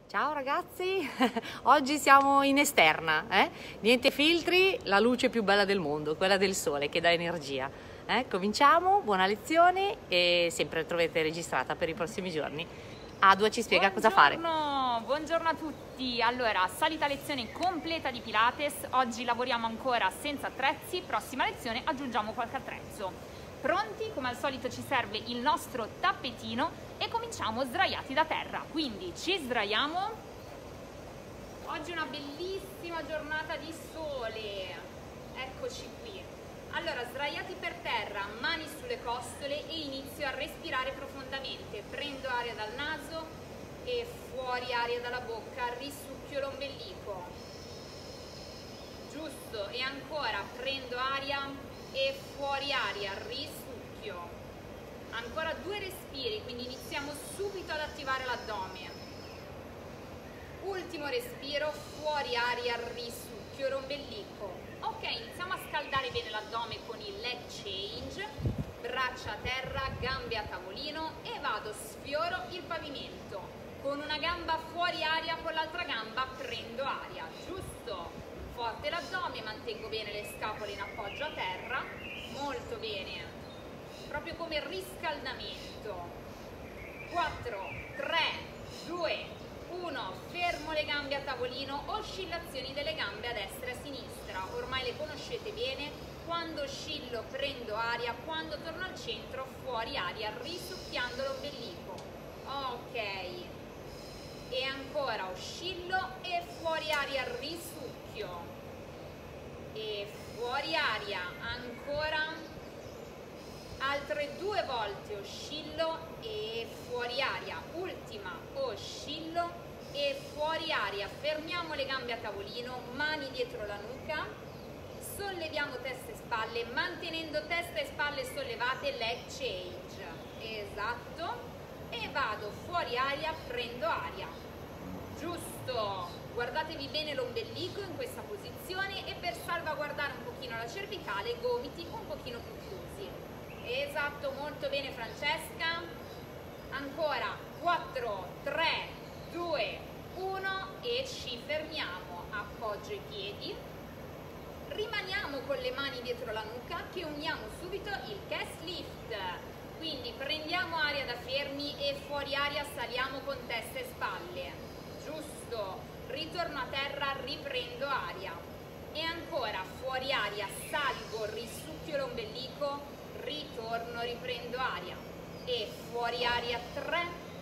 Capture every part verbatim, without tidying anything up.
Ciao ragazzi, oggi siamo in esterna, eh? Niente filtri, la luce più bella del mondo, quella del sole che dà energia. Eh? Cominciamo, buona lezione e sempre la troverete registrata per i prossimi giorni. Adua ci spiega Buongiorno, cosa fare. Buongiorno a tutti, allora solita lezione completa di Pilates, oggi lavoriamo ancora senza attrezzi, prossima lezione aggiungiamo qualche attrezzo. Pronti? Come al solito ci serve il nostro tappetino e cominciamo sdraiati da terra, quindi ci sdraiamo. Oggi è una bellissima giornata di sole, eccoci qui. Allora, sdraiati per terra, mani sulle costole e inizio a respirare profondamente. Prendo aria dal naso e fuori aria dalla bocca, risucchio l'ombelico. Giusto, e ancora prendo aria e fuori aria, risucchio. Ancora due respiri, quindi iniziamo subito ad attivare l'addome. Ultimo respiro, fuori aria, risucchio l'ombelico. Ok, iniziamo a scaldare bene l'addome con il leg change, braccia a terra, gambe a tavolino e vado, sfioro il pavimento. Con una gamba fuori aria, con l'altra gamba prendo aria, giusto? Forte l'addome, mantengo bene le scapole in appoggio a terra, molto bene, proprio come riscaldamento. quattro, tre, due, uno, fermo le gambe a tavolino, oscillazioni delle gambe a destra e a sinistra, ormai le conoscete bene, quando oscillo prendo aria, quando torno al centro fuori aria, risucchiando l'ombelico. Ok, e ancora oscillo e fuori aria, risucchio, e fuori aria, ancora, altre due volte oscillo e fuori aria, ultima, oscillo e fuori aria, fermiamo le gambe a tavolino, mani dietro la nuca, solleviamo testa e spalle, mantenendo testa e spalle sollevate, leg change, esatto, e vado fuori aria, prendo aria, giusto, guardatevi bene l'ombelico in questa posizione e per salvaguardare un pochino la cervicale, gomiti un pochino più chiusi, esatto, molto bene Francesca, ancora, quattro, tre, due, uno e ci fermiamo, appoggio i piedi, rimaniamo con le mani dietro la nuca che uniamo subito il chest lift, quindi prendiamo aria da fermi e fuori aria saliamo con testa e spalle, giusto, ritorno a terra, riprendo aria e ancora fuori aria, salgo, risucchio l'ombelico, ritorno, riprendo aria e fuori aria tre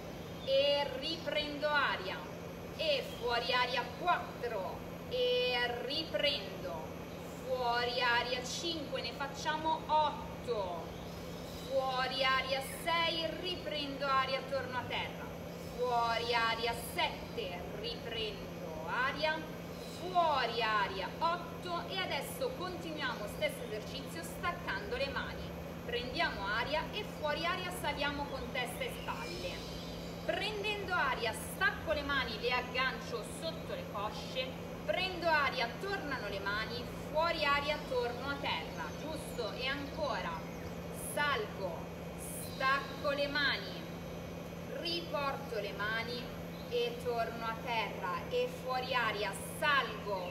e riprendo aria e fuori aria quattro e riprendo, fuori aria cinque, ne facciamo otto, fuori aria sei, riprendo aria, torno a terra, fuori aria sette, riprendo aria, fuori aria otto e adesso continuiamo stesso esercizio staccando le mani, prendiamo aria e fuori aria saliamo con testa e spalle, prendendo aria stacco le mani, le aggancio sotto le cosce, prendo aria, tornano le mani, fuori aria, torno a terra, giusto? E ancora, salgo, stacco le mani, riporto le mani e torno a terra e fuori aria, salgo,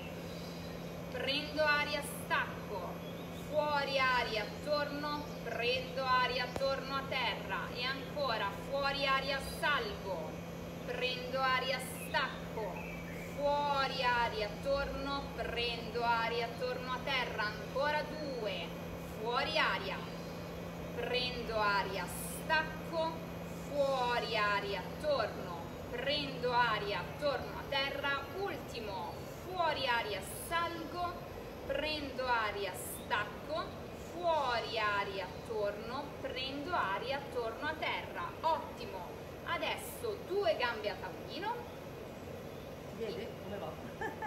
prendo aria, stacco, fuori aria, torno, prendo aria, torno a terra e ancora, fuori aria, salgo, prendo aria, stacco, fuori aria, torno, prendo aria, torno a terra, ancora due, fuori aria, prendo aria, stacco, fuori aria, torno, prendo aria, torno a terra, ultimo, fuori aria, salgo, prendo aria, stacco, fuori aria, torno, prendo aria, torno a terra, ottimo, adesso due gambe a tavolino. Vedi come va?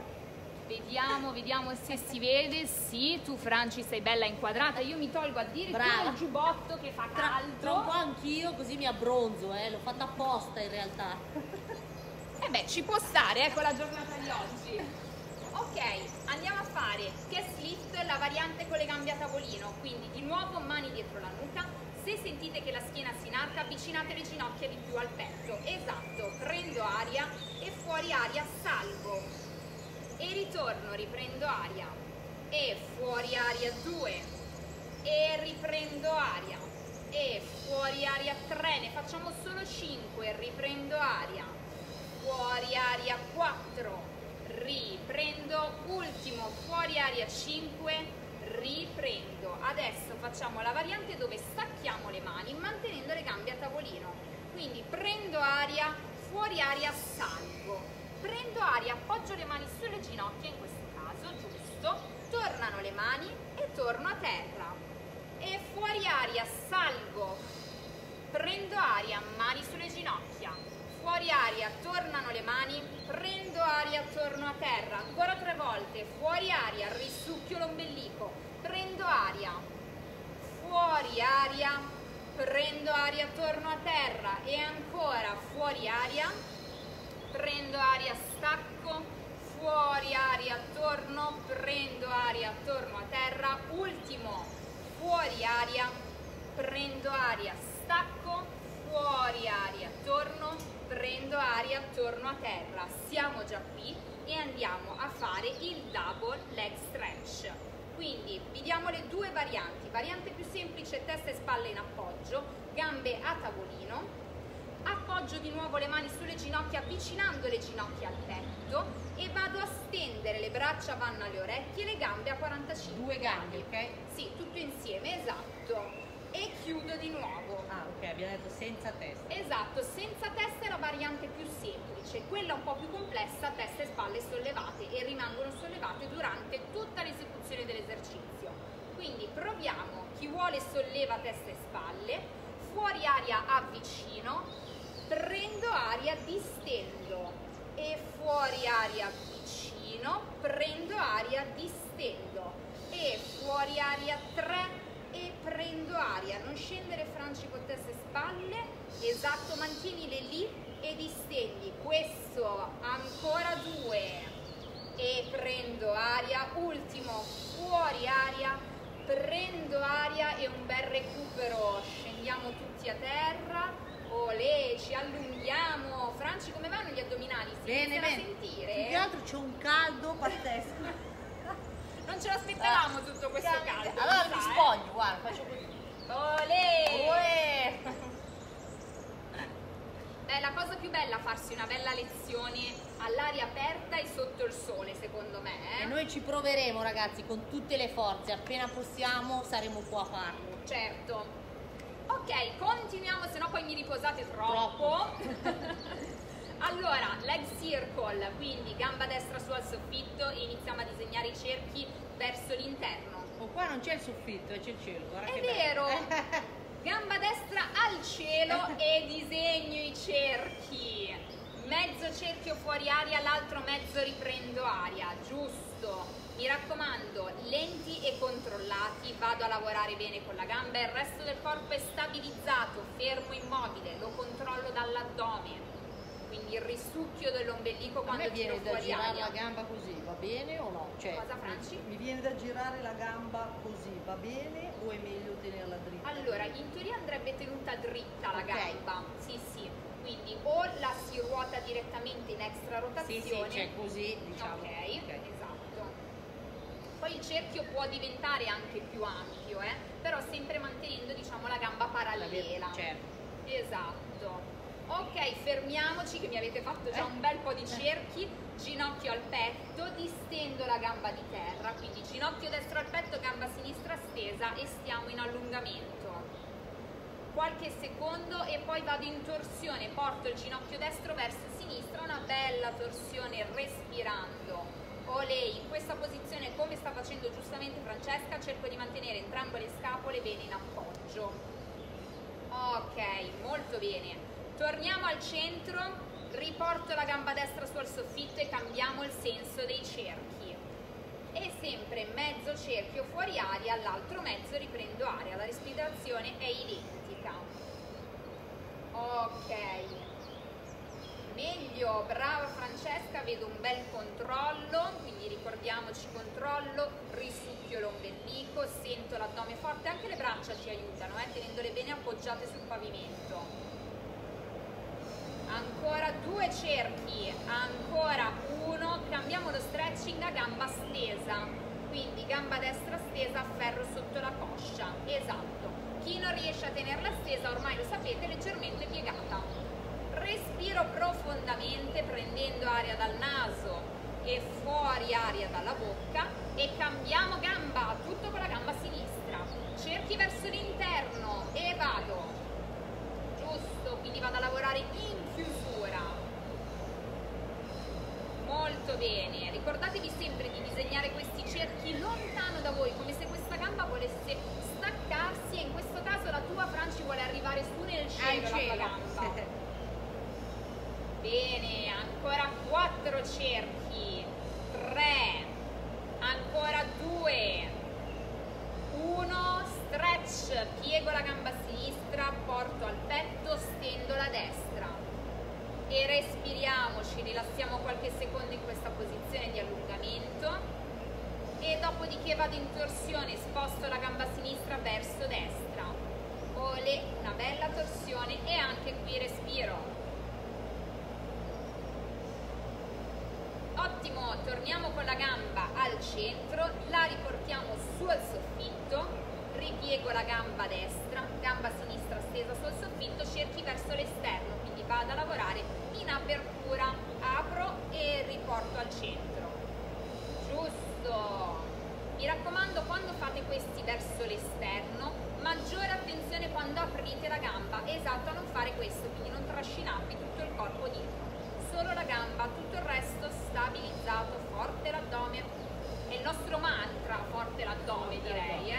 Vediamo, vediamo se si vede. Sì, tu Franci sei bella inquadrata. Io mi tolgo addirittura Brava. il giubbotto che fa Tra, caldo. tra un po' anch'io così mi abbronzo, eh? L'ho fatta apposta in realtà. E beh, ci può stare, ecco la giornata di oggi. Ok, andiamo a fare chest lift, la variante con le gambe a tavolino. Quindi di nuovo mani dietro la nuca. Se sentite che la schiena si inarca, avvicinate le ginocchia di più al petto. Esatto, prendo aria e fuori e ritorno, riprendo aria e fuori aria due e riprendo aria e fuori aria tre, ne facciamo solo cinque, riprendo aria, fuori aria quattro, riprendo, ultimo, fuori aria cinque, riprendo. Adesso facciamo la variante dove stacchiamo le mani mantenendo le gambe a tavolino, quindi prendo aria, fuori aria salgo, prendo aria, appoggio le mani sulle ginocchia in questo caso, giusto, tornano le mani e torno a terra e fuori aria salgo, prendo aria, mani sulle ginocchia, fuori aria, tornano le mani, prendo aria, torno a terra, ancora tre volte, fuori aria, risucchio l'ombelico, prendo aria, fuori aria, prendo aria, torno a terra e ancora fuori aria, prendo aria, stacco, fuori aria, torno, prendo aria, torno a terra, ultimo, fuori aria, prendo aria, stacco, fuori aria, torno, prendo aria, torno a terra. Siamo già qui e andiamo a fare il double leg stretch. Quindi vi diamo le due varianti. Variante più semplice, testa e spalle in appoggio, gambe a tavolino, appoggio di nuovo le mani sulle ginocchia avvicinando le ginocchia al petto e vado a stendere, le braccia vanno alle orecchie, le gambe a quarantacinque. Due gambe, ok? Sì, tutto insieme, esatto. E chiudo di nuovo. Ah, ok, abbiamo detto senza testa. Esatto, senza testa è la variante più semplice, quella un po' più complessa, testa e spalle sollevate e rimangono sollevate durante tutta l'esecuzione dell'esercizio. Quindi proviamo, chi vuole solleva testa e spalle, fuori aria avvicino, prendo aria, distendo e fuori aria avvicino, prendo aria, distendo e fuori aria tre e prendo aria, non scendere franci con testa e spalle, esatto, mantienile lì e distendi, questo, ancora due e prendo aria, ultimo, fuori aria, prendo aria e un bel recupero, scendiamo tutti a terra, olè, ci allunghiamo. Franci, come vanno gli addominali? Si bene, iniziano bene. a sentire? Più che altro c'è un caldo pazzesco. Non ce l'aspettavamo tutto questo caldo. Allora mi mi sa, spoglio, guarda, faccio così. eh? Olè! Uè. Beh, la cosa più bella è farsi una bella lezione all'aria aperta e sotto il sole, secondo me. Eh? E noi ci proveremo, ragazzi, con tutte le forze, appena possiamo saremo qua a farlo. Certo. Ok, continuiamo, se no poi mi riposate troppo. Troppo. Allora, leg circle, quindi gamba destra su al soffitto e iniziamo a disegnare i cerchi verso l'interno. Oh, qua non c'è il soffitto, c'è il cielo, guarda È che vero! bello. Gamba destra al cielo e disegno i cerchi. Mezzo cerchio fuori aria, l'altro mezzo riprendo aria, giusto. Mi raccomando, lenti e controllati, vado a lavorare bene con la gamba, il resto del corpo è stabilizzato, fermo immobile, lo controllo dall'addome. Quindi il risucchio dell'ombelico quando A me tiro viene da fuori girare aria. la gamba così, va bene o no? Cioè, Cosa, Franci? Mi viene da girare la gamba così, va bene o è meglio tenerla dritta? Allora, in teoria andrebbe tenuta dritta la Ok. gamba, sì sì, quindi o la si ruota direttamente in extra sì, sì, rotazione, cioè così, diciamo. ok, Ok. esatto. Poi il cerchio può diventare anche più ampio, eh? Però sempre mantenendo, diciamo, la gamba parallela. Certo. Esatto. Ok, fermiamoci che mi avete fatto già un bel po' di cerchi, ginocchio al petto, distendo la gamba di terra, quindi ginocchio destro al petto, gamba sinistra stesa e stiamo in allungamento. Qualche secondo e poi vado in torsione, porto il ginocchio destro verso sinistra, una bella torsione respirando. Olè, in questa posizione, come sta facendo giustamente Francesca, cerco di mantenere entrambe le scapole bene in appoggio. Ok, molto bene. Torniamo al centro, riporto la gamba destra su al soffitto e cambiamo il senso dei cerchi. E sempre mezzo cerchio fuori aria, l'altro mezzo riprendo aria, la respirazione è identica. Ok, meglio, brava Francesca, vedo un bel controllo, quindi ricordiamoci controllo, risucchio l'ombelico, sento l'addome forte, anche le braccia ci aiutano, eh, tenendole bene appoggiate sul pavimento. Ancora due cerchi, ancora uno, Ultimo, cambiamo lo stretching a gamba stesa, quindi gamba destra stesa, ferro sotto la coscia, esatto. Chi non riesce a tenerla stesa, ormai lo sapete, leggermente piegata. Respiro profondamente prendendo aria dal naso e fuori aria dalla bocca e cambiamo gamba, tutto con la gamba sinistra. Cerchi verso l'interno e vado. Giusto, quindi vado a lavorare in chiusura. Molto bene, ricordatevi sempre di disegnare questi cerchi lontano da voi, come se questa gamba volesse staccarsi e in questo caso la tua, Franci, vuole arrivare su nel cielo, la tua gamba. Bene, ancora quattro cerchi, tre, ancora due, uno, stretch, piego la gamba sinistra, porto al petto, stendo la destra e respiriamo, ci rilassiamo qualche secondo in questa posizione di allungamento e dopodiché vado in torsione, sposto la gamba sinistra verso destra, ole, una bella torsione e anche qui respiro. Ottimo, torniamo con la gamba al centro, la riportiamo su al soffitto, ripiego la gamba destra, gamba sinistra stesa sul soffitto, cerchi verso l'esterno, quindi vado a lavorare in apertura, apro e riporto al centro. Giusto! Mi raccomando, quando fate questi verso l'esterno, maggiore attenzione quando aprite la gamba, esatto, a non fare questo, quindi non trascinarvi tutto il corpo dietro. Solo la gamba, tutto il resto stabilizzato, forte l'addome. È il nostro mantra, forte l'addome, direi,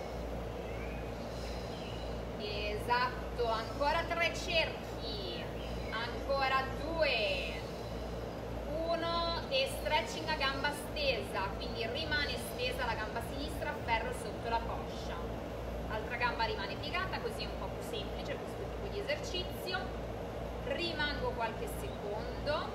eh? Esatto, ancora tre cerchi, ancora due, uno e stretching a gamba stesa, quindi rimane stesa la gamba sinistra, ferro sotto la coscia. L'altra gamba rimane piegata, così è un po' più semplice questo tipo di esercizio. Rimango qualche secondo.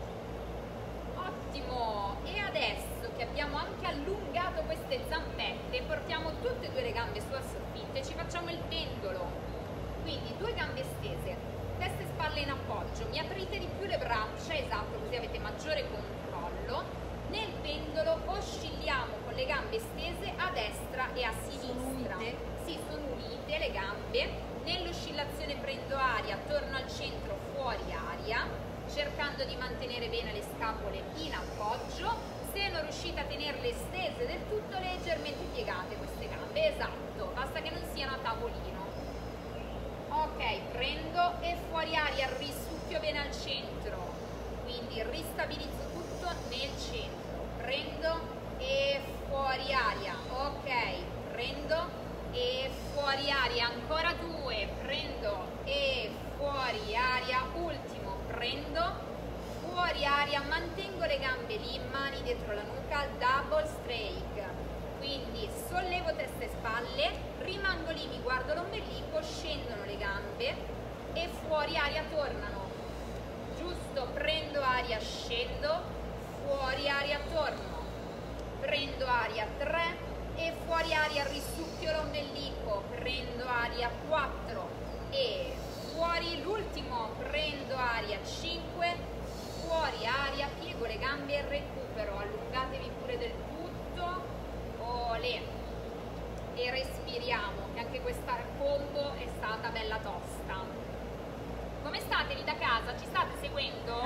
Ottimo, e adesso che abbiamo anche allungato queste zampette, portiamo tutte e due le gambe su al soffitto e ci facciamo il pendolo, quindi due gambe stese, testa e spalle in appoggio, mi aprite di più le braccia, esatto, così avete maggiore controllo. Nel pendolo oscilliamo con le gambe stese a destra e a sinistra. Sì, sono unite le gambe. Nell'oscillazione prendo aria, torno al centro, fuori aria, cercando di mantenere bene le scapole in appoggio. Se non riuscite a tenerle stese del tutto, leggermente piegate queste gambe, esatto, basta che non siano a tavolino. Ok, prendo e fuori aria, risucchio bene al centro, quindi ristabilizzo tutto nel centro, prendo e fuori aria, ok, prendo e fuori aria, ancora due, prendo e fuori aria, ultimo, prendo, fuori aria, mantengo le gambe lì, mani dietro la nuca, double straight, quindi sollevo testa e spalle, rimango lì, mi guardo l'ombelico, scendono le gambe e fuori aria tornano, giusto, prendo aria, scendo, fuori aria, torno, prendo aria, tre, e fuori aria, risucchio l'ombelico, prendo aria, quattro e fuori l'ultimo, prendo aria, cinque, fuori aria, piego le gambe e recupero, allungatevi pure del tutto, olè, e respiriamo, che anche questa combo è stata bella tosta. Come state lì da casa? Ci state seguendo?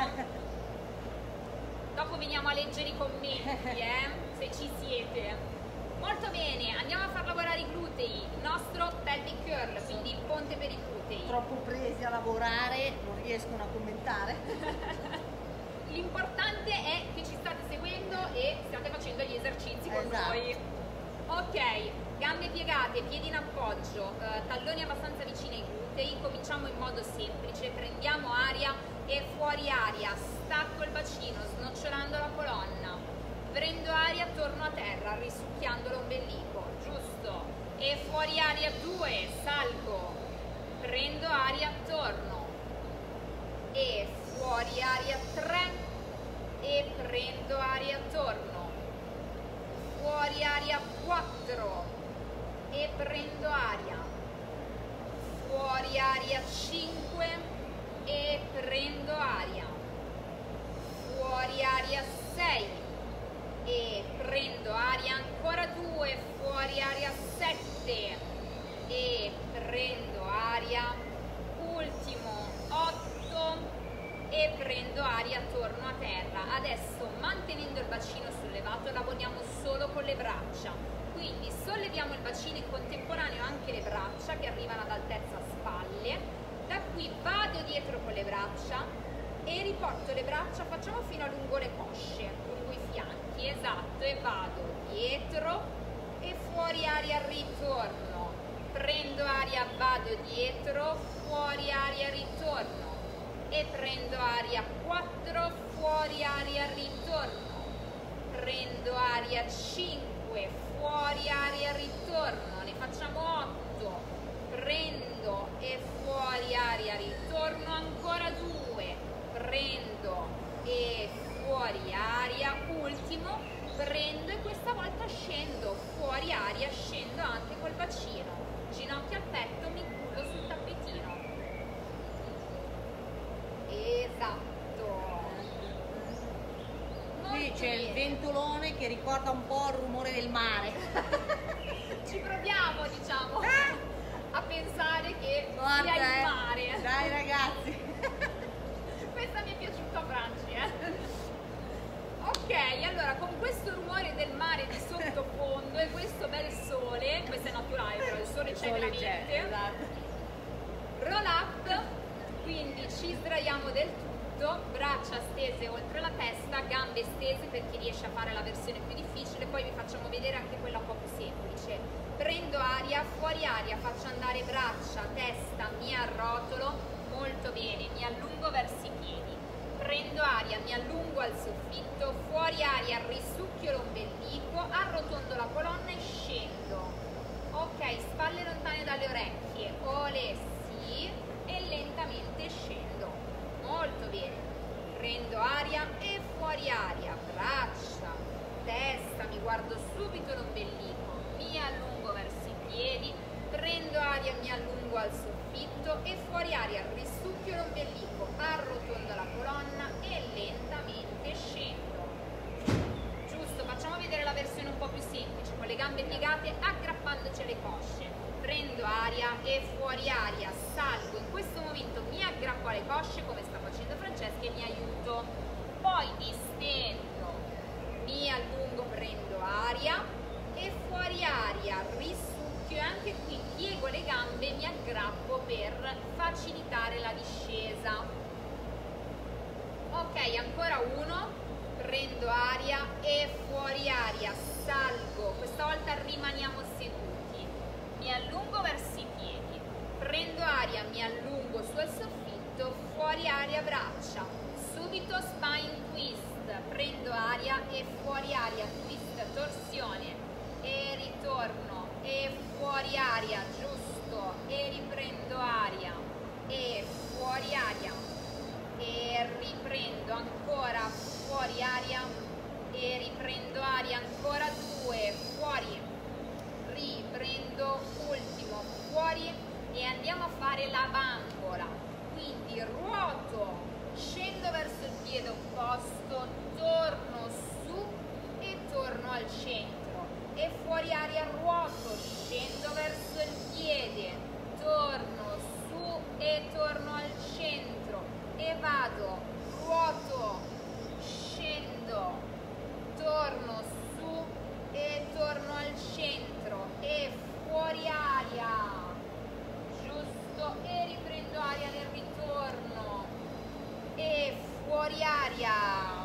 Dopo veniamo a leggere i commenti, eh, se ci siete. Molto bene, andiamo a far lavorare i glutei, il nostro pelvic curl, quindi il ponte per i glutei. Troppo presi a lavorare, non riescono a commentare. L'importante è che ci state seguendo e stiate facendo gli esercizi con esatto. noi. Ok, gambe piegate, piedi in appoggio, eh, talloni abbastanza vicini ai glutei, cominciamo in modo semplice, prendiamo aria e fuori aria, stacco il bacino, snocciolando la colonna. Prendo aria, torno a terra, risucchiando l'ombelico, giusto, e fuori aria due, salgo, prendo aria, torno, e fuori aria tre, e prendo aria, torno, fuori aria quattro, e prendo aria, fuori aria cinque, e prendo aria, fuori aria sei, prendo aria, torno a terra. Adesso, mantenendo il bacino sollevato, lavoriamo solo con le braccia. Quindi solleviamo il bacino in contemporaneo anche le braccia che arrivano ad altezza spalle. Da qui vado dietro con le braccia e riporto le braccia, facciamo fino a lungo le cosce, lungo i fianchi, esatto, e vado dietro e fuori aria, ritorno. Prendo aria, vado dietro, fuori aria, ritorno. E prendo aria quattro, fuori aria, ritorno. Prendo aria cinque, fuori aria, ritorno. Ne facciamo otto. Prendo e fuori aria, ritorno, ancora due. Prendo e fuori aria, ultimo. Prendo e questa volta scendo, fuori aria, scendo anche col bacino. Ginocchia al petto, mi culo sul tappetino. Esatto. Qui c'è il ventolone che ricorda un po' il rumore del mare. Ci proviamo, diciamo, a pensare che Guarda, sia il eh. mare. Dai ragazzi. Questa mi è piaciuta, Franci, eh? Ok, allora con questo rumore del mare di sottofondo e questo bel sole, questo è naturale però il sole c'è Sole veramente, c'è, esatto. roll up, quindi ci sdraiamo del tutto, braccia stese oltre la testa, gambe stese per chi riesce a fare la versione più difficile, poi vi facciamo vedere anche quella un po' più semplice. Prendo aria, fuori aria, faccio andare braccia, testa, mi arrotolo, molto bene, mi allungo verso i piedi. Prendo aria, mi allungo al soffitto, fuori aria, risucchio l'ombelico, arrotondo la colonna e scendo. Ok, spalle lontane dalle orecchie, ole sì, e lentamente scendo. Molto bene. Prendo aria e fuori aria, braccia, testa, mi guardo subito l'ombelico, mi allungo verso i piedi, prendo aria, mi allungo al soffitto e fuori aria, risucchio l'ombelico, arrotondo la colonna e lentamente scendo. Giusto, facciamo vedere la versione un po' più semplice, con le gambe piegate aggrappandoci alle cosce. Prendo aria e fuori aria, salgo, in questo momento mi aggrappo alle cosce come sta facendo Francesca e mi aiuto. Poi distendo, mi allungo, prendo aria e fuori aria, risucchio e anche qui piego le gambe e mi aggrappo per facilitare la discesa. Ok, ancora uno, prendo aria e fuori aria, salgo, questa volta rimaniamo seduti, mi allungo verso i piedi, prendo aria, mi allungo sul soffitto, fuori aria, braccia, subito spine twist, prendo aria e fuori aria, twist, torsione e ritorno e fuori aria, giusto, e riprendo aria e fuori aria e riprendo ancora, fuori aria e riprendo aria, ancora due, fuori, riprendo, ultimo, fuori e andiamo a fare la bambola, quindi ruoto, scendo verso il piede opposto, torno su e torno al centro e fuori aria ruoto, scendo verso il piede, torno su e torno al centro e vado, ruoto, scendo, torno su e torno al centro e fuori aria, giusto, e riprendo aria nel ritorno e fuori aria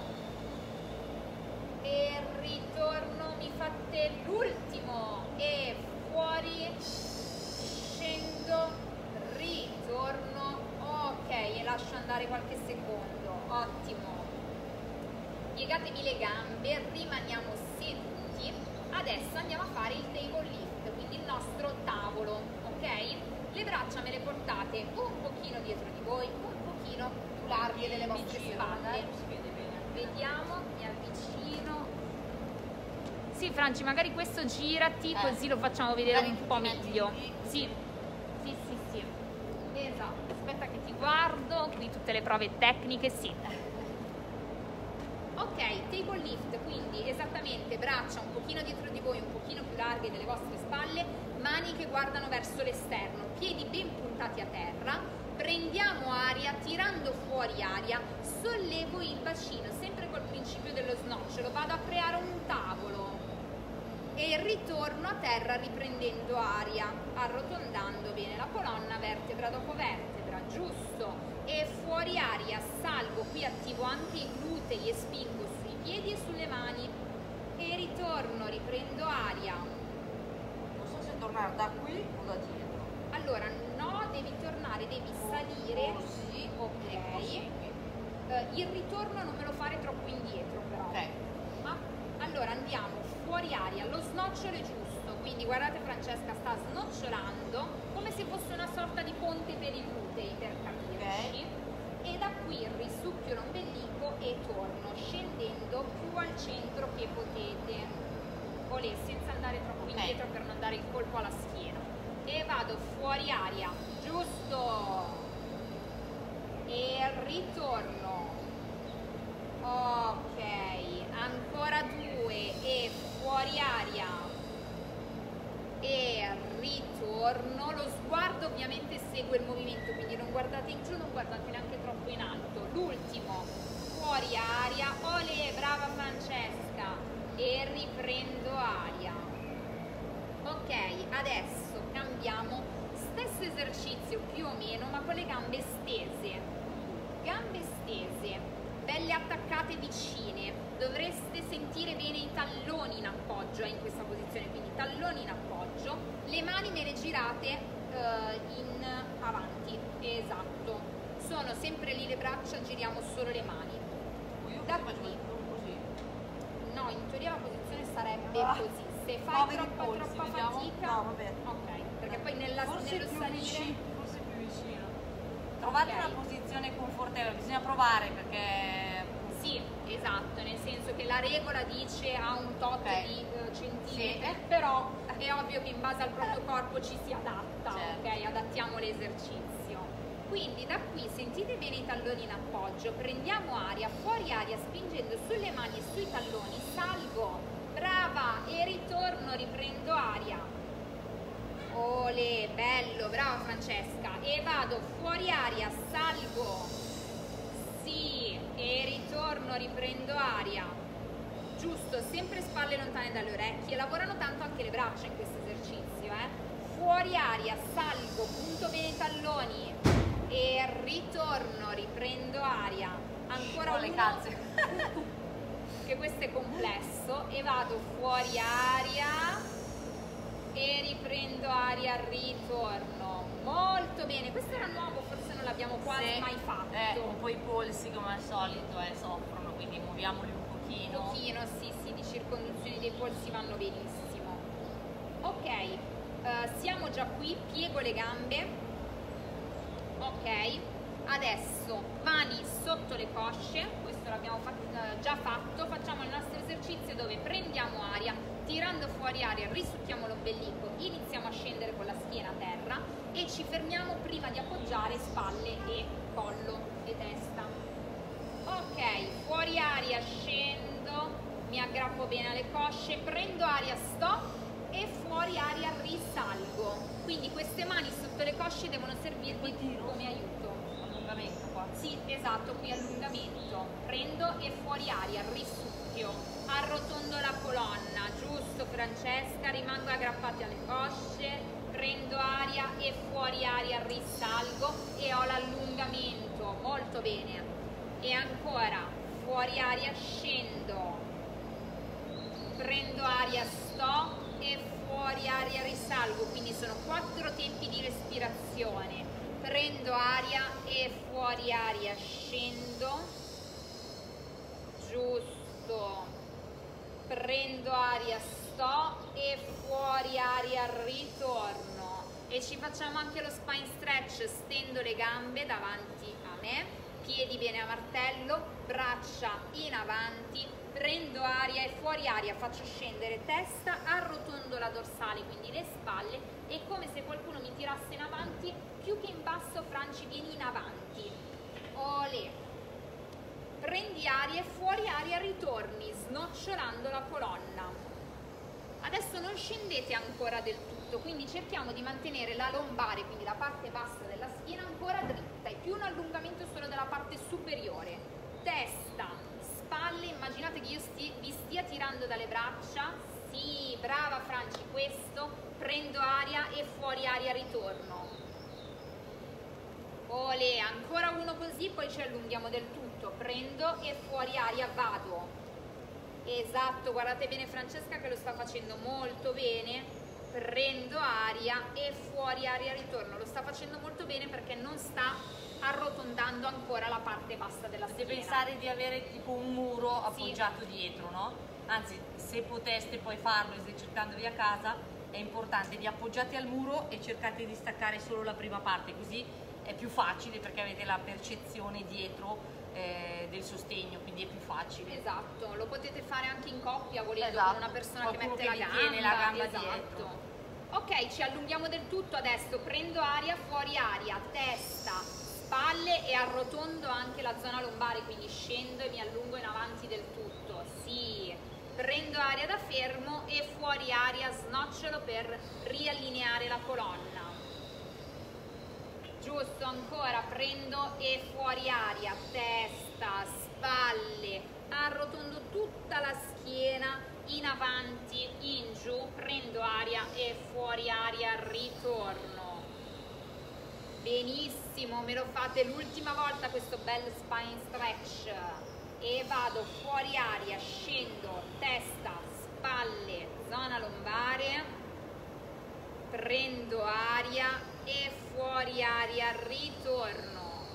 e ritorno, mi fate l'ultimo e fuori, scendo, ritorno, ok, e lascio andare qualche secondo, ottimo. Piegatevi le gambe, rimaniamo seduti. Adesso andiamo a fare il table lift, quindi il nostro tavolo, ok? Le braccia me le portate un pochino dietro di voi, un pochino più larghe delle vostre spalle. Vediamo, mi avvicino. Sì, Franci, magari questo girati, così lo facciamo vedere un po' meglio. Sì, sì, sì, sì. Esatto, aspetta che ti guardo, qui tutte le prove tecniche, sì. Ok, table lift, quindi esattamente braccia un pochino dietro di voi, un pochino più larghe delle vostre spalle, mani che guardano verso l'esterno, piedi ben puntati a terra, prendiamo aria, tirando fuori aria, sollevo il bacino, sempre col principio dello snocciolo, vado a creare un tavolo e ritorno a terra riprendendo aria, arrotondando bene la colonna, vertebra dopo vertebra, giusto, e fuori aria, salgo, qui attivo anche i glutei e spingo sui piedi e sulle mani e ritorno, riprendo aria. Non so se tornare da qui o da dietro. Allora, no, devi tornare, devi salire, Così, ok. così. Eh, il ritorno non me lo fare troppo indietro però. Ok. Ma allora andiamo fuori aria, lo snocciolo è giusto, quindi guardate Francesca sta snocciolando come se fosse una sorta di ponte per i glutei, per capirci. E da qui risucchio l'ombelico e torno scendendo più al centro che potete, olè, senza andare troppo Ok. indietro per non dare il colpo alla schiena. E vado fuori aria, giusto, e ritorno, ok, ancora due e fuori aria e ritorno, lo sguardo ovviamente segue il movimento, quindi non guardate in giù, non guardate neanche troppo in alto. L'ultimo, fuori aria, olè, brava Francesca, e riprendo aria. Ok, adesso cambiamo, stesso esercizio più o meno, ma con le gambe stese. Gambe stese, belle attaccate vicine, dovreste sentire bene i talloni in appoggio eh, in questa posizione, quindi talloni in appoggio, le mani me le girate eh, in avanti, esatto, sono sempre lì le braccia, giriamo solo le mani. Io Da faccio qui. così. No, in teoria la posizione sarebbe Ah, così, se fai poveri troppa, polsi, troppa vediamo. fatica, No, vabbè. ok, perché poi nella, Forse nello più salire... vicino, forse più vicino. Trovate Ok. una posizione confortevole, bisogna provare perché Sì, esatto, nel senso che la regola dice a un tot Ok. di eh, centimetri, Sì. però è ovvio che in base al proprio corpo ci si adatta, Certo. ok? Adattiamo l'esercizio. Quindi da qui sentite bene i talloni in appoggio, prendiamo aria, fuori aria, spingendo sulle mani e sui talloni, salgo, brava, e ritorno, riprendo aria. Ole, bello, brava Francesca, e vado fuori aria, salgo, sì, e ritorno, riprendo aria, giusto, sempre spalle lontane dalle orecchie, lavorano tanto anche le braccia in questo esercizio, eh? Fuori aria, salgo, punto bene i talloni e ritorno, riprendo aria, ancora Con le uno, calze. che questo è complesso, e vado fuori aria e riprendo aria, ritorno, molto bene, questo era nuovo, forse non l'abbiamo quasi Sì. mai fatto. Eh, un po' i polsi come al solito eh, soffrono, quindi muoviamoli un Un pochino. pochino, sì, sì, di circonduzioni dei polsi vanno benissimo. Ok, eh, siamo già qui, piego le gambe. Ok, adesso mani sotto le cosce, questo l'abbiamo fat- eh, già fatto, facciamo il nostro esercizio dove prendiamo aria, tirando fuori aria, risucchiamo l'ombelico, iniziamo a scendere con la schiena a terra e ci fermiamo prima di appoggiare spalle e collo e testa. Ok, fuori aria, scendo, mi aggrappo bene alle cosce, prendo aria, sto, e fuori aria risalgo. Quindi queste mani sotto le cosce devono servirvi come aiuto. Allungamento qua. Sì, esatto, qui allungamento. Prendo e fuori aria, risucchio, arrotondo la colonna, giusto Francesca, rimango aggrappati alle cosce, prendo aria e fuori aria, risalgo e ho l'allungamento, molto bene. E ancora, fuori aria, scendo, prendo aria, sto e fuori aria, risalgo, quindi sono quattro tempi di respirazione. Prendo aria e fuori aria, scendo, giusto, prendo aria, sto e fuori aria, ritorno. E ci facciamo anche lo spine stretch, stendo le gambe davanti a me, piedi bene a martello, braccia in avanti, prendo aria e fuori aria faccio scendere testa, arrotondo la dorsale, quindi le spalle, e come se qualcuno mi tirasse in avanti, più che in basso, Franci, vieni in avanti. Olè. Prendi aria e fuori aria ritorni, snocciolando la colonna. Adesso non scendete ancora del tutto, Esatto, quindi cerchiamo di mantenere la lombare, quindi la parte bassa della schiena ancora dritta e più un allungamento solo della parte superiore. Testa, spalle, immaginate che io sti, vi stia tirando dalle braccia, sì, brava Franci, questo, prendo aria e fuori aria ritorno. Olè, ancora uno così, poi ci allunghiamo del tutto, prendo e fuori aria vado. Esatto, guardate bene Francesca che lo sta facendo molto bene, prendo aria e fuori aria ritorno, lo sta facendo molto bene perché non sta arrotondando ancora la parte bassa della schiena. Potete pensare di avere tipo un muro appoggiato sì. dietro, no? Anzi, se poteste poi farlo esercitandovi a casa, è importante vi appoggiate al muro e cercate di staccare solo la prima parte, così è più facile perché avete la percezione dietro eh, del sostegno, quindi è più facile. Esatto, lo potete fare anche in coppia volendo esatto. con una persona Qualcuno che mette che la, tiene gamba, la gamba esatto. dietro. Ok, ci allunghiamo del tutto adesso, prendo aria, fuori aria, testa, spalle e arrotondo anche la zona lombare, quindi scendo e mi allungo in avanti del tutto, sì. Prendo aria da fermo e fuori aria snocciolo per riallineare la colonna. Giusto, ancora, prendo e fuori aria, testa, spalle, arrotondo tutta la schiena, in avanti, in giù, prendo aria e fuori aria, ritorno. Benissimo, me lo fate l'ultima volta questo bel spine stretch. E vado fuori aria, scendo, testa, spalle, zona lombare, prendo aria e fuori aria, ritorno.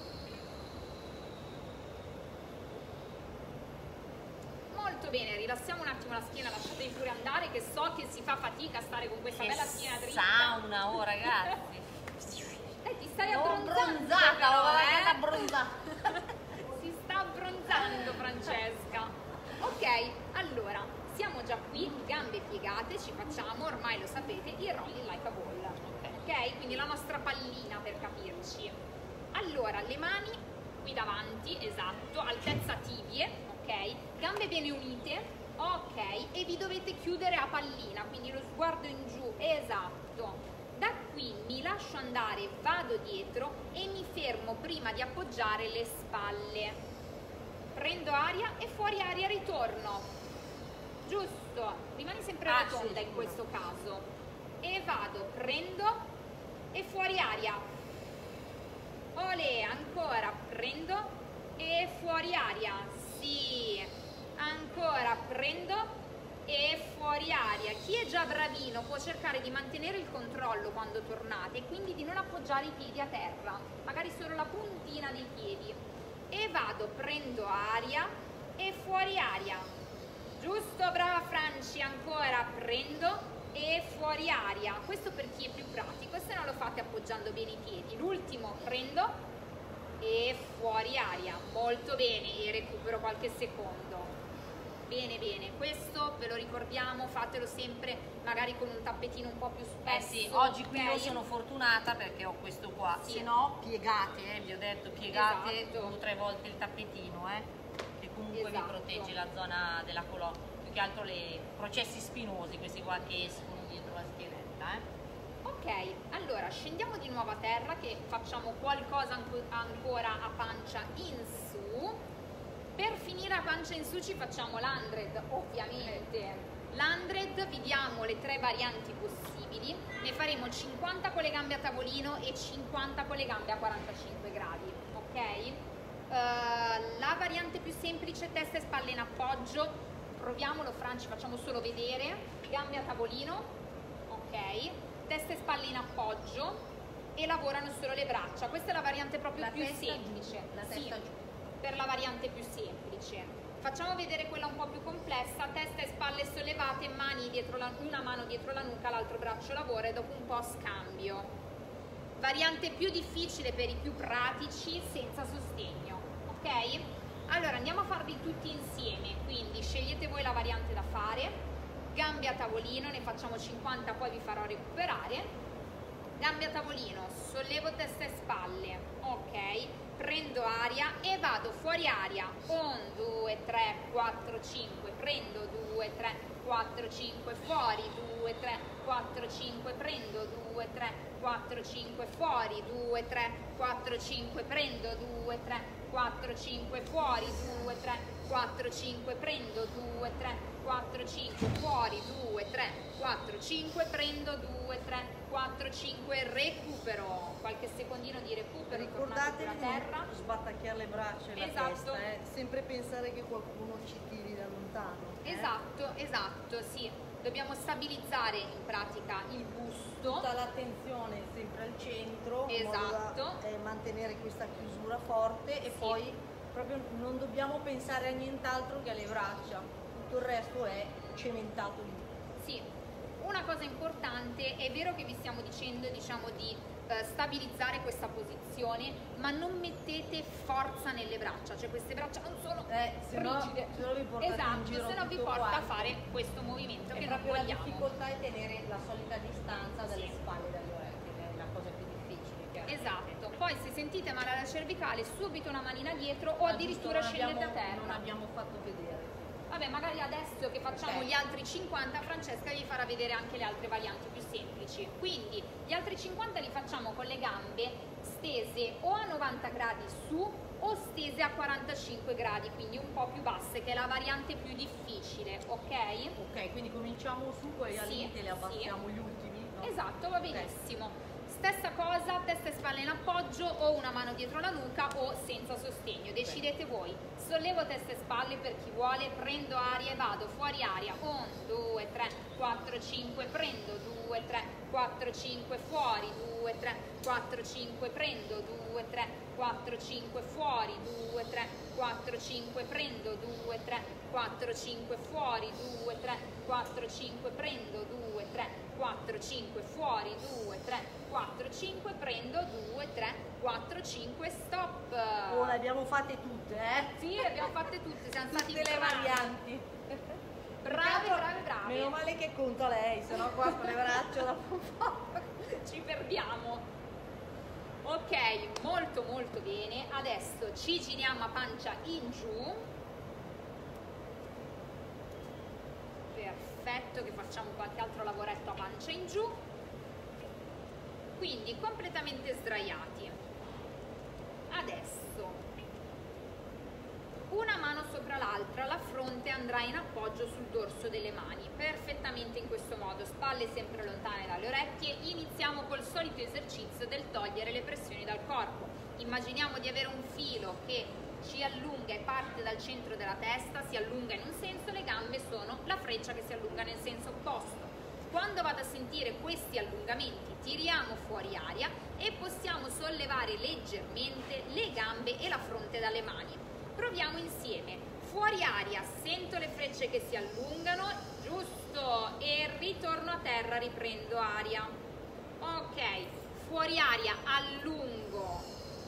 Molto bene, rilassiamo un attimo la schiena, lasciatevi pure andare che so che si fa fatica a stare con questa che bella schiena dritta. Sauna, oh ragazzi. Eh, ti stai L'ho abbronzando abbronzata, però, l'ho eh? abbronzata. Si sta abbronzando Francesca. Ok, allora, siamo già qui, gambe piegate, ci facciamo, ormai lo sapete, il rolling like a ball. Ok, quindi la nostra pallina per capirci. Allora, le mani qui davanti, esatto, altezza tibie, ok, gambe bene unite, ok, e vi dovete chiudere a pallina, quindi lo sguardo in giù, esatto. Da qui mi lascio andare, vado dietro e mi fermo prima di appoggiare le spalle. Prendo aria e fuori aria ritorno. Giusto, rimani sempre ah, rotonda sì, in questo caso. E vado, prendo e fuori aria. Olè, ancora, prendo e fuori aria. Sì, ancora, prendo e fuori aria. Chi è già bravino può cercare di mantenere il controllo quando tornate e quindi di non appoggiare i piedi a terra, magari solo la puntina dei piedi. E vado, prendo aria e fuori aria. Giusto, brava Franci, ancora, prendo e fuori aria. Questo per chi è più pratico, e se no lo fate appoggiando bene i piedi. L'ultimo, prendo e fuori aria. Molto bene, e recupero qualche secondo. Bene, bene, questo ve lo ricordiamo, fatelo sempre magari con un tappetino un po' più spesso. Eh sì, oggi qui okay? io sono fortunata perché ho questo qua, sì. se no piegate, eh, vi ho detto piegate esatto. due o tre volte il tappetino, eh, che comunque esatto. vi protegge la zona della colonna, più che altro i processi spinosi, questi qua che escono dietro la schienetta. Eh. Ok, allora scendiamo di nuovo a terra che facciamo qualcosa anco ancora a pancia in su. Per finire a pancia in su ci facciamo l'undred, ovviamente. L'undred vi diamo le tre varianti possibili, ne faremo cinquanta con le gambe a tavolino e cinquanta con le gambe a quarantacinque gradi, ok? Uh, la variante più semplice, testa e spalle in appoggio, proviamolo Franci, facciamo solo vedere, gambe a tavolino, ok? Testa e spalle in appoggio e lavorano solo le braccia, questa è la variante proprio la più testa semplice. Giù, la testa sì. giù. Per la variante più semplice. Facciamo vedere quella un po' più complessa, testa e spalle sollevate, mani dietro la, una mano dietro la nuca, l'altro braccio lavora e dopo un po' scambio. Variante più difficile per i più pratici, senza sostegno, ok? Allora andiamo a farli tutti insieme, quindi scegliete voi la variante da fare, gambe a tavolino, ne facciamo cinquanta, poi vi farò recuperare. Gambe a tavolino, sollevo testa e spalle, ok? Prendo aria e vado fuori aria, un, due, tre, quattro, cinque, prendo, due, tre, quattro, cinque, fuori, due, tre, quattro, cinque, prendo, due, tre, quattro, cinque, fuori, due, tre, quattro, cinque, prendo, due, tre, quattro, cinque, fuori, due, tre, quattro, cinque, prendo, due, tre, quattro, cinque, fuori, due, tre, quattro, cinque, prendo, due, tre, quattro, cinque, recupero, qualche secondino di recupero, tornate Ricordatevi sulla di terra. non sbattacchiare le braccia e la Esatto. testa, eh. Sempre pensare che qualcuno ci tiri da lontano. eh. Esatto, esatto, sì. Dobbiamo stabilizzare in pratica il busto. Tutta l'attenzione sempre al centro, in modo Esatto. da eh, mantenere questa chiusura forte e Sì. poi proprio non dobbiamo pensare a nient'altro che alle braccia, tutto il resto è cementato lì. Sì, una cosa importante, è vero che vi stiamo dicendo, diciamo, di eh, stabilizzare questa posizione, ma non mettete forza nelle braccia, cioè queste braccia non sono Eh, se no- rigide. se no vi portate in esatto, giro se no vi tutto porta a quanto. fare questo movimento È che non proprio la vogliamo. difficoltà è tenere la solita distanza dalle Sì. spalle e dalle orecchie, che è la cosa più difficile. chiaramente. Esatto, poi se sentite male alla cervicale subito una manina dietro o Ah, addirittura giusto, non scendete a abbiamo- terra. Non abbiamo fatto vedere. Vabbè, magari adesso che facciamo Ok. gli altri cinquanta, Francesca vi farà vedere anche le altre varianti più semplici. Quindi gli altri cinquanta li facciamo con le gambe stese o a novanta gradi su o stese a quarantacinque gradi, quindi un po' più basse, che è la variante più difficile, ok? Ok, quindi cominciamo su, poi al Sì, limite le abbassiamo sì. gli ultimi. no? Esatto, va Ok. benissimo. Stessa cosa, testa e spalle in appoggio o una mano dietro la nuca o senza sostegno, decidete voi. Sollevo testa e spalle per chi vuole, prendo aria e vado fuori aria. uno, due, tre, quattro, cinque, prendo, due, tre, quattro, cinque, fuori, due, tre, quattro, cinque, prendo, due, tre, quattro, cinque, fuori, due, tre, quattro, cinque, prendo, due, tre, quattro, cinque, fuori, due, tre, quattro, cinque, prendo, due, tre, quattro, cinque, fuori, due, tre, quattro, cinque, prendo, due, tre, quattro, cinque, stop. Oh, le abbiamo fatte tutte, eh? Sì, le abbiamo fatte tutte, siamo stati Tutte le bravi. varianti. Bravi, bravi, bravi. Meno male che conta lei, sennò qua con le braccia dopo un po'. Ci perdiamo. Ok, molto molto bene. Adesso ci giriamo a pancia in giù. Perfetto, che facciamo qualche altro lavoretto a pancia in giù. Quindi completamente sdraiati. Adesso una mano sopra l'altra, la fronte andrà in appoggio sul dorso delle mani, perfettamente in questo modo, spalle sempre lontane dalle orecchie. Iniziamo col solito esercizio del togliere le pressioni dal corpo. Immaginiamo di avere un filo che ci allunga e parte dal centro della testa, si allunga in un senso, le gambe sono la freccia che si allunga nel senso opposto. Quando vado a sentire questi allungamenti, tiriamo fuori aria e possiamo sollevare leggermente le gambe e la fronte dalle mani. Proviamo insieme. Fuori aria, sento le frecce che si allungano, giusto, e ritorno a terra, riprendo aria. Ok, fuori aria, allungo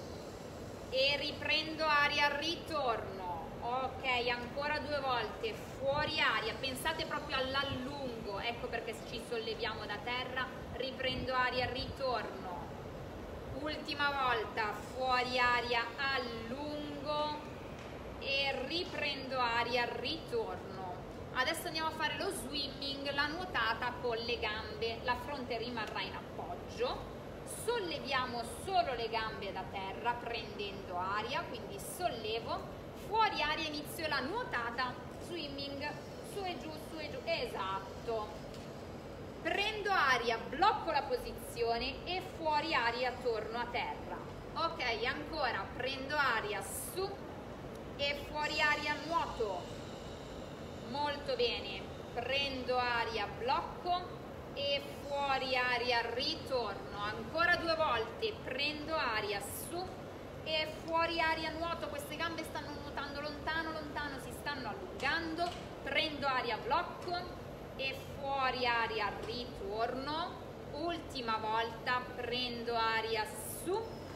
e riprendo aria, ritorno. Ok, ancora due volte, fuori aria, pensate proprio all'allungo, ecco perché ci solleviamo da terra, riprendo aria, ritorno. Ultima volta, fuori aria, allungo e riprendo aria, ritorno. Adesso andiamo a fare lo swimming, la nuotata con le gambe, la fronte rimarrà in appoggio, solleviamo solo le gambe da terra prendendo aria, quindi sollevo, fuori aria, inizio la nuotata, swimming, su e giù, su e giù, esatto. Prendo aria, blocco la posizione e fuori aria torno a terra. Ok, ancora, prendo aria, su e fuori aria, nuoto. Molto bene, prendo aria, blocco e fuori aria, ritorno. Ancora due volte, prendo aria, su e fuori aria, nuoto. Queste gambe stanno nuotando lontano, lontano, si stanno allungando. Prendo aria, blocco e fuori aria, ritorno. Ultima volta, prendo aria, su,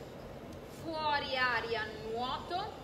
fuori aria, nuoto.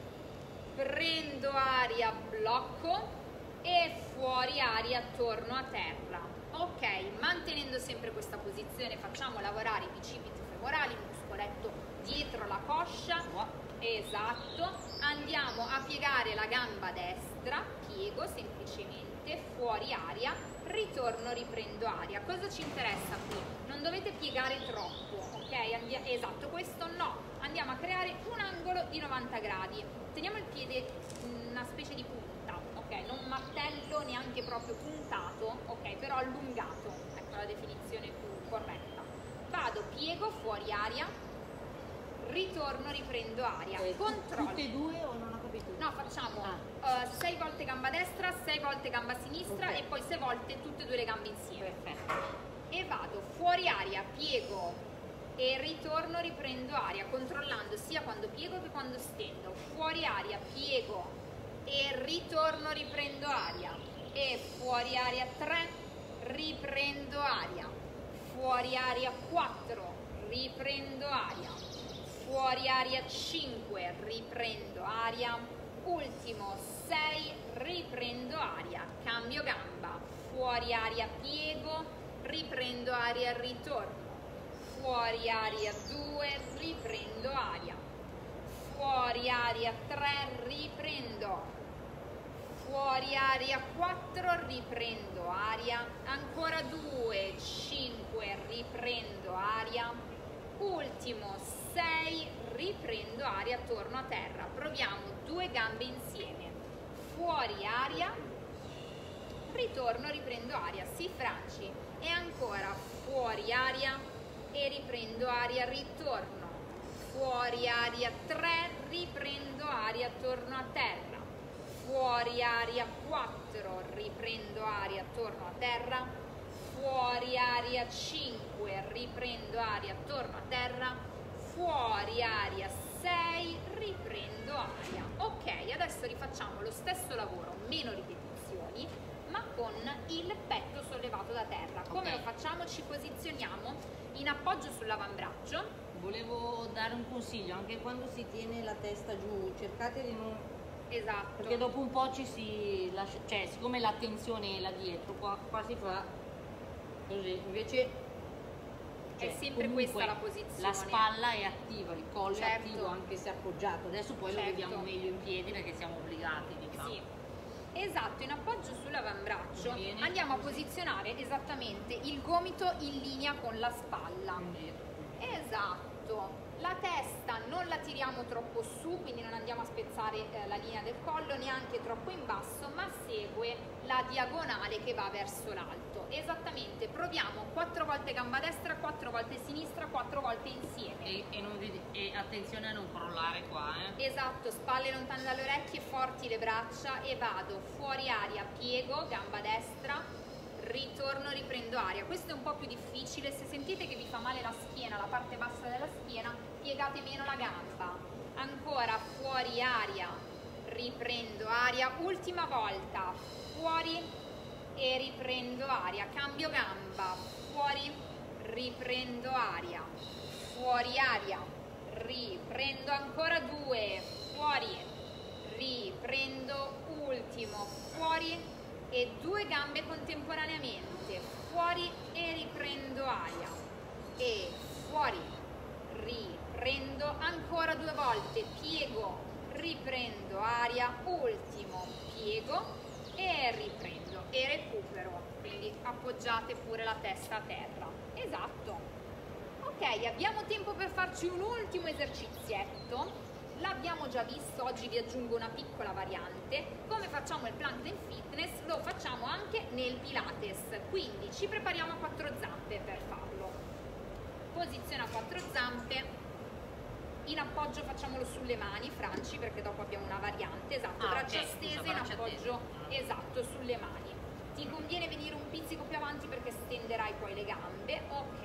Prendo aria, blocco e fuori aria, torno a terra. Ok, mantenendo sempre questa posizione facciamo lavorare i bicipiti femorali, il muscoletto dietro la coscia. esatto, andiamo a piegare la gamba destra, piego semplicemente, fuori aria, ritorno, riprendo aria. Cosa ci interessa qui? Non dovete piegare troppo, ok? Andi- esatto, questo no, andiamo a creare un angolo di novanta gradi, teniamo il piede una specie di punta, ok? Non martello, neanche proprio puntato, ok? Però allungato, ecco la definizione più corretta. Vado, piego, fuori aria, ritorno, riprendo aria, Eh, controllo. Tutte e due o non ho capito? No, facciamo Ah. uh, sei volte gamba destra, sei volte gamba sinistra, Ok. e poi sei volte tutte e due le gambe insieme. Perfetto. E vado fuori aria, piego e ritorno, riprendo aria, controllando sia quando piego che quando stendo. Fuori aria, piego e ritorno, riprendo aria, e fuori aria tre, riprendo aria, fuori aria quattro, riprendo aria, fuori aria cinque, riprendo aria, ultimo sei, riprendo aria, cambio gamba, fuori aria, piego, riprendo aria, ritorno, fuori aria due, riprendo aria, fuori aria tre, riprendo, fuori aria quattro, riprendo aria, ancora due, cinque, riprendo aria, ultimo sei, riprendo aria, torno a terra. Proviamo due gambe insieme, fuori aria, ritorno, riprendo aria, si franci, e ancora fuori aria e riprendo aria, ritorno, fuori aria tre, riprendo aria, torno a terra, fuori aria quattro, riprendo aria, torno a terra, fuori aria cinque, riprendo aria, torno a terra, fuori aria sei, riprendo aria. Ok, adesso rifacciamo lo stesso lavoro, meno ripetizioni, ma con il petto sollevato da terra. Come Ok. lo facciamo? Ci posizioniamo in appoggio sull'avambraccio. Volevo dare un consiglio, anche quando si tiene la testa giù, cercate di non... Esatto. Perché dopo un po' ci si lascia, cioè siccome la tensione è là dietro, qua, qua si fa così, invece È cioè, sempre comunque questa la posizione. La spalla è attiva, il collo Certo. è attivo anche se appoggiato. Adesso poi Certo. lo vediamo meglio in piedi perché siamo obbligati, diciamo. Sì. Esatto, in appoggio sull'avambraccio Bene. andiamo a posizionare esattamente il gomito in linea con la spalla. Indietro. Esatto, la testa non la tiriamo troppo su, quindi non andiamo a spezzare eh, la linea del collo, neanche troppo in basso, ma segue la diagonale che va verso l'alto. Esattamente, proviamo quattro volte gamba destra, quattro volte sinistra, quattro volte insieme. E, e non vedi- e attenzione a non crollare qua, eh. Esatto, spalle lontane dalle orecchie, forti le braccia, e vado fuori aria, piego, gamba destra, ritorno, riprendo aria. Questo è un po' più difficile, se sentite che vi fa male la schiena, la parte bassa della schiena, piegate meno la gamba. Ancora fuori aria, riprendo aria, ultima volta, fuori e riprendo aria, cambio gamba, fuori, riprendo aria, fuori aria, riprendo ancora due, fuori, riprendo, ultimo, fuori, e due gambe contemporaneamente, fuori e riprendo aria, e fuori, riprendo, ancora due volte, piego, riprendo aria, ultimo, piego e riprendo e recupero, quindi appoggiate pure la testa a terra. Esatto. Ok, abbiamo tempo per farci un ultimo esercizietto. L'abbiamo già visto, oggi vi aggiungo una piccola variante. Come facciamo il Plankton Fitness lo facciamo anche nel Pilates, quindi ci prepariamo a quattro zampe per farlo. Posizione a quattro zampe, in appoggio facciamolo sulle mani, franci, perché dopo abbiamo una variante. Esatto, Ah, braccia ok, scusa, stese, in braccia appoggio, tese. esatto, sulle mani. Ti conviene venire un pizzico più avanti perché stenderai poi le gambe. Ok,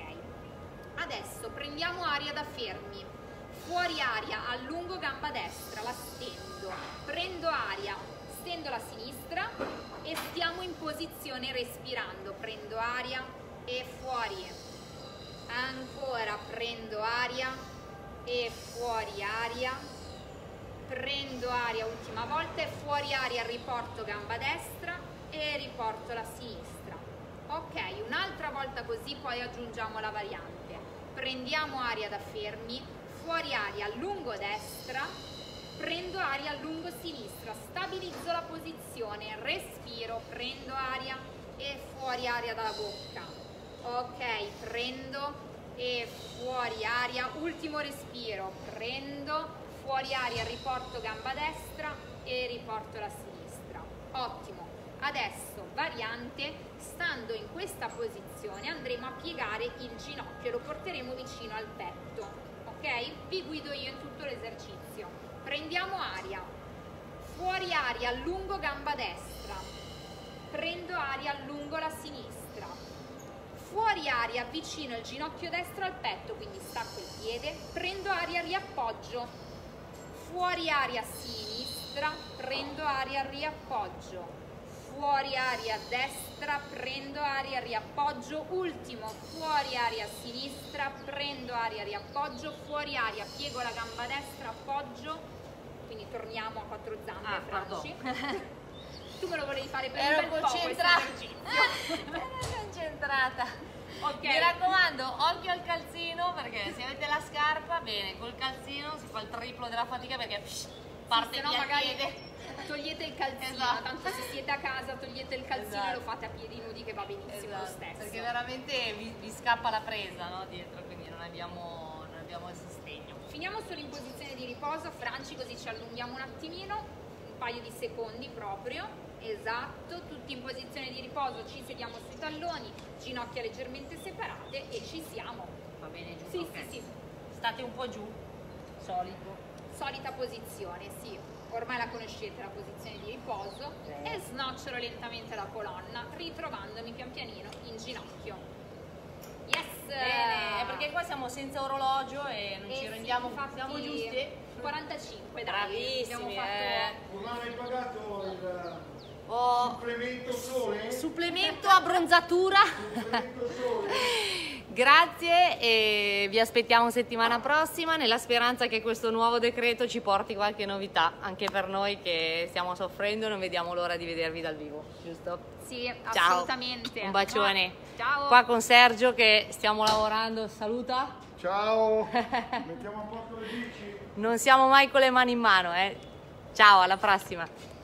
adesso prendiamo aria da fermi, fuori aria, allungo gamba destra, la stendo, prendo aria, stendo la sinistra e stiamo in posizione respirando, prendo aria e fuori, ancora prendo aria e fuori aria, prendo aria ultima volta e fuori aria, riporto gamba destra e riporto la sinistra. Ok, un'altra volta così, poi aggiungiamo la variante, prendiamo aria da fermi, fuori aria, lungo destra, prendo aria, lungo sinistra, stabilizzo la posizione, respiro, prendo aria e fuori aria dalla bocca. Ok, prendo e fuori aria, ultimo respiro, prendo, fuori aria, riporto gamba destra e riporto la sinistra. Ottimo. Adesso, variante, stando in questa posizione andremo a piegare il ginocchio, lo porteremo vicino al petto, ok? Vi guido io in tutto l'esercizio. Prendiamo aria, fuori aria, allungo gamba destra, prendo aria, allungo la sinistra, fuori aria, avvicino il ginocchio destro al petto, quindi stacco il piede, prendo aria, riappoggio, fuori aria, sinistra, prendo aria, riappoggio, fuori aria destra, prendo aria, riappoggio, ultimo, fuori aria sinistra, prendo aria, riappoggio, fuori aria, piego la gamba destra, appoggio, quindi torniamo a quattro zampe, ah, Franci. Tu me lo volevi fare per Ero un bel po' questo esercizio. Ero concentrata. Okay. Mi raccomando, occhio al calzino, perché se avete la scarpa, bene, col calzino si fa il triplo della fatica perché psh, parte sì, via il magari piede. Togliete il calzino, Esatto. tanto se siete a casa togliete il calzino Esatto. e lo fate a piedi nudi che va benissimo Esatto, lo stesso. perché veramente vi, vi scappa la presa, no, dietro, quindi non abbiamo, non abbiamo il sostegno. Finiamo solo in posizione di riposo, Franci, così ci allunghiamo un attimino, un paio di secondi proprio, esatto, tutti in posizione di riposo, ci sediamo sui talloni, ginocchia leggermente separate e ci siamo. Va bene giù? Sì, Ok. sì, sì, State un po' giù, solito. solita posizione, sì, ormai la conoscete la posizione di riposo e snocciolo lentamente la colonna, ritrovandomi pian pianino in ginocchio. Yes! Bene, è perché qua siamo senza orologio e non Eh ci sì, rendiamo, infatti, siamo giusti? quarantacinque, dai. Bravissimi, Abbiamo eh. fatto... Non hai pagato il Oh, supplemento sole? supplemento abbronzatura. Supplemento sole? Grazie e vi aspettiamo settimana prossima nella speranza che questo nuovo decreto ci porti qualche novità anche per noi che stiamo soffrendo e non vediamo l'ora di vedervi dal vivo, giusto? Sì, Ciao. assolutamente. Un bacione. Ciao. Qua con Sergio che stiamo lavorando, saluta. Ciao, mettiamo a posto le bici. Non siamo mai con le mani in mano, eh. Ciao, alla prossima.